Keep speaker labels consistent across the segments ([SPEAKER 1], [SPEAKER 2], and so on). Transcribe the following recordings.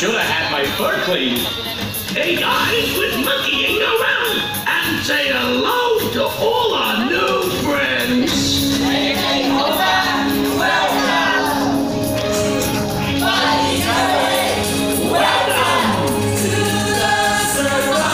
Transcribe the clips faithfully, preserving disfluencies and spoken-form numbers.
[SPEAKER 1] should have had my fur cleaned. Hey guys, quit monkeying around and say hello to all our new friends.
[SPEAKER 2] Hey, hey, welcome, welcome. Buddy, welcome to the circle.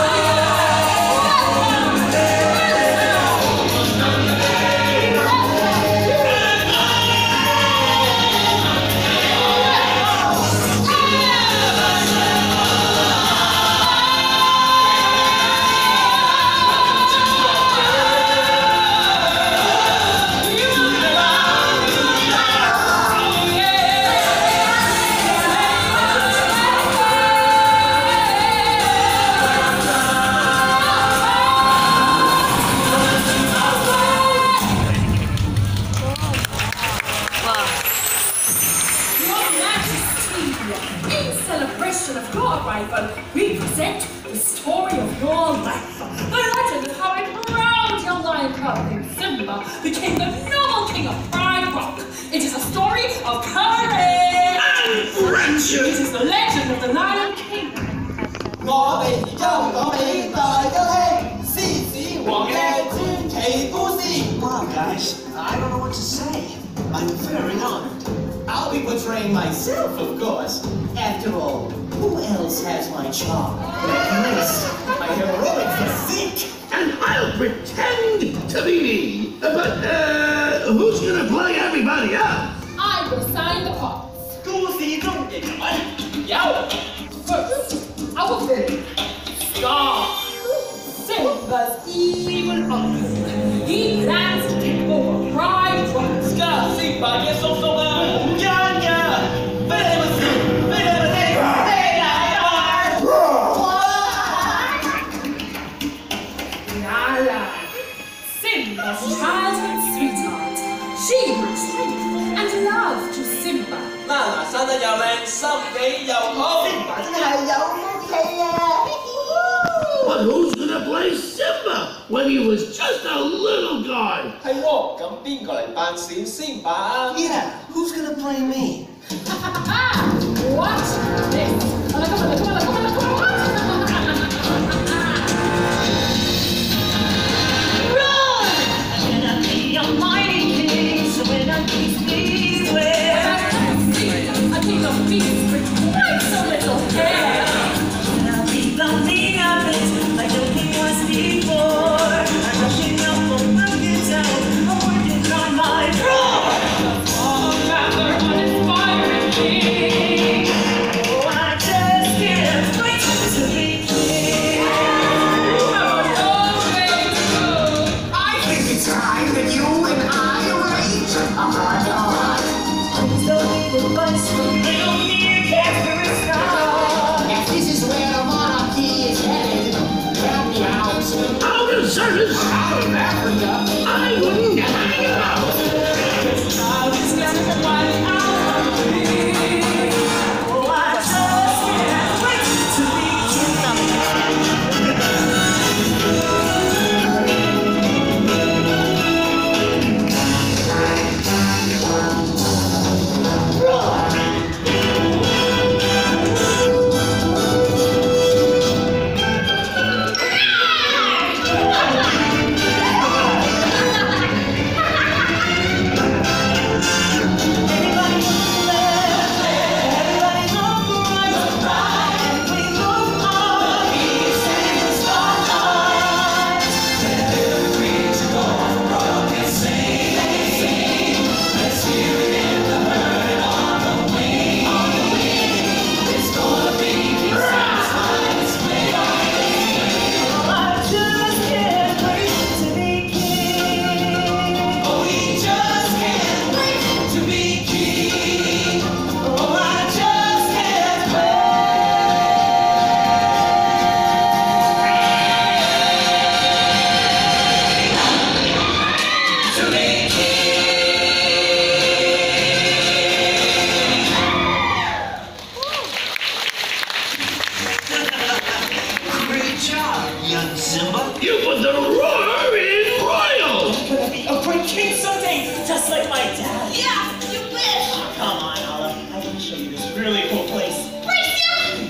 [SPEAKER 3] We present the story of your life. The legend of how a proud young lion cub named Simba became the noble king of Pride Rock. It is a story of courage
[SPEAKER 1] and friendship.
[SPEAKER 3] It is the legend of the Lion King.
[SPEAKER 4] Wow, guys, I don't know what to say. I'm very honored. I'll be portraying myself, of course. After all, who else has my charm, my grace, my heroic physique?
[SPEAKER 1] And I'll pretend to be me. But, uh, who's gonna play everybody else?
[SPEAKER 3] I will sign the parts. First, I will be Scar, Simba's evil uncle. He plans to take over Pride Rock.
[SPEAKER 2] Scar, Simba, yes, so so well.
[SPEAKER 3] Simba's childhood sweetheart. She brings strength and love to Simba.
[SPEAKER 2] 嗱嗱，生得又靚，心地又好。Simba 真係有福氣啊
[SPEAKER 1] But who's gonna play Simba when he was just a little guy?
[SPEAKER 2] 係喎，咁邊個嚟扮小 Simba？
[SPEAKER 4] Yeah, who's gonna play me?
[SPEAKER 3] Watch this. Come on, come on, come on, come on, come on.
[SPEAKER 1] Service out of Africa, I wouldn't hang out.
[SPEAKER 2] Oh, I just can't wait to meet you.
[SPEAKER 5] just like my dad.
[SPEAKER 6] Yeah, you wish.
[SPEAKER 5] Oh, come on, Olive. I can show you this really cool place.
[SPEAKER 6] Please, yeah.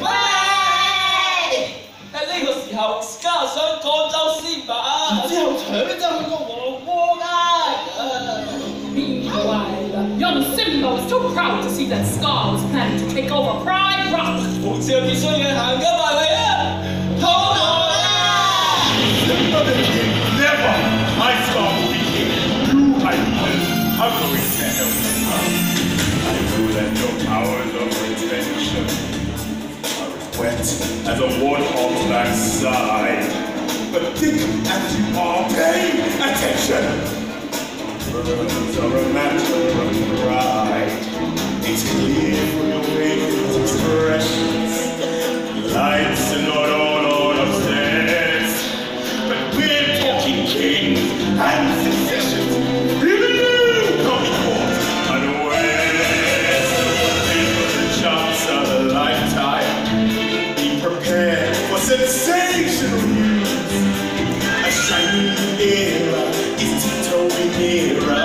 [SPEAKER 3] so proud to see that Scar was planning to take over Pride Rock.
[SPEAKER 2] 紅少必須要行緊埋嚟啊！好啊！
[SPEAKER 5] Simba the king, never! My Scar will be king. You, I leaders, are going to help me out. I know that your powers of retention are as wet as a warthog's backside. But think as you are paying attention. Words are a matter of pride. It's clear from your facial expressions. Lights are not all on upstairs. But we're talking kings and successions. Even you can't be caught unawares. These are the chance of a lifetime. Be prepared for sensational news. A shining era is tiptoeing nearer.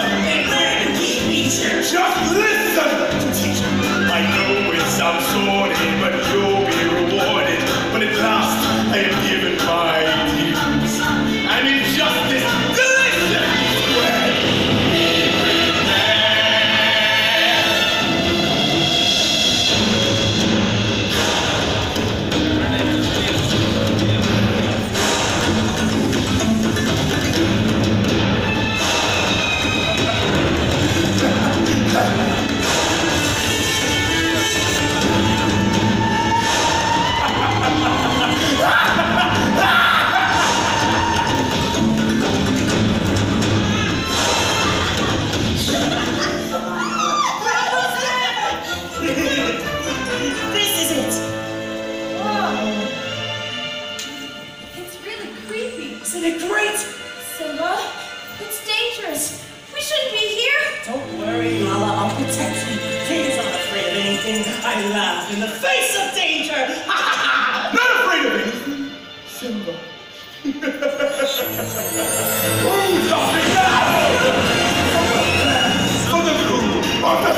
[SPEAKER 5] Just listen, teacher. I know it sounds sordid, but you'll be rewarded. When at last I am given my dues, and injustice delicious spread.
[SPEAKER 4] This is it.
[SPEAKER 3] Whoa. It's really creepy.
[SPEAKER 4] Isn't it great?
[SPEAKER 3] Simba, it's dangerous. We shouldn't be here.
[SPEAKER 4] Don't worry, Nala. I'll protect you. Kings aren't afraid of anything. I laugh in the face of danger. Ha ha ha!
[SPEAKER 5] Not afraid of anything, Simba. Who's stopping now? For the coup of the